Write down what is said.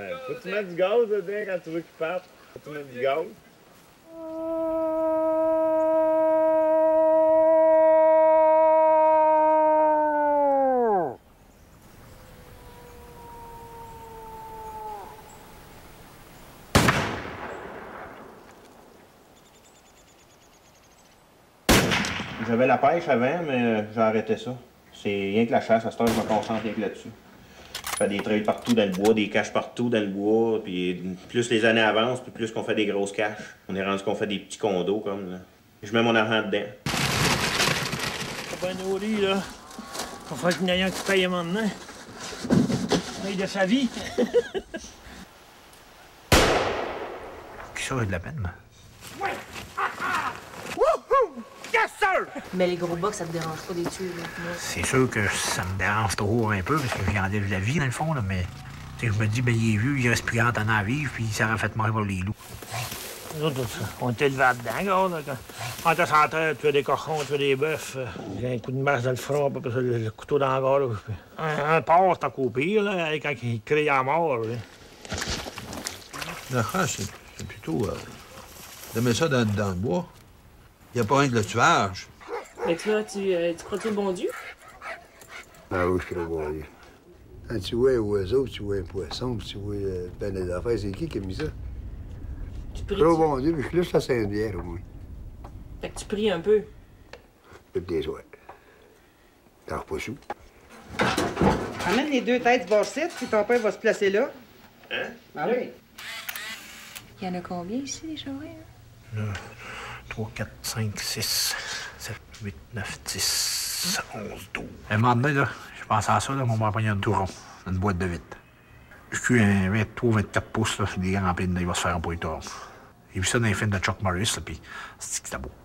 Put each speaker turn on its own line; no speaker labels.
Ouais, faut que tu mettes du gaz dedans quand tu veux qu'il parte. Faut que tu mettes du gaz.
J'avais la pêche avant, mais j'ai arrêté ça. C'est rien que la chasse. À cette heure, je me concentre rien que là-dessus. Je fais des trails partout dans le bois, des caches partout dans le bois. Puis plus les années avancent, puis plus qu'on fait des grosses caches. On est rendu qu'on fait des petits condos, comme là. Je mets mon argent dedans.
Pas bien nourri, là. Il va falloir qu'il y en ait un qui paye maintenant. Paye de sa vie.
Ça a de la peine.
Oui! Wouhou! Yes, sir!
Mais les gros box, ça te dérange pas des tuer, là?
C'est sûr que ça me dérange trop un peu, parce que j'y enlève la vie, dans le fond, là, mais je me dis, ben, il est vieux, il reste plus grand temps à vivre, puis il s'en fait mourir par les loups.
Nous autres, on était élevés là-dedans, gars. Quand on était sur la terre, tuer des cochons, tuer des bœufs. J'ai un coup de masse dans le front, après ça, le couteau dans la gorge. Un porc, c'est encore pire, là, quand il crie à mort. Là.
La chasse, c'est plutôt... de mettre ça dans le bois. Il n'y a pas rien que le tuage.
Mais toi, tu crois-tu au bon Dieu?
Ah oui, je crois au bon Dieu. Quand tu vois un oiseau, tu vois un poisson, puis tu vois ben des affaires, c'est qui a mis ça?
Tu
Je
pries.
crois au bon Dieu, puis je suis là sur la Saint-Bière, au moins.
Fait que tu pries un peu.
Toutes les soirs. T'en pas sous.
Amène les deux têtes bord-ci, puis ton père va se placer là.
Hein?
Ah oui.
Il y en a combien ici, des chevreuils?
3, 4, 5, 6, 7, 8, 9, 10, 11, 12. Un moment donné, là, je pensais à ça, là, on va prendre un touron, une boîte de vitre. Je cuis un 23, 24 pouces, là, des grands remplis dedans, il va se faire un poiton. J'ai vu ça dans les films de Chuck Norris, là, puis c'est beau.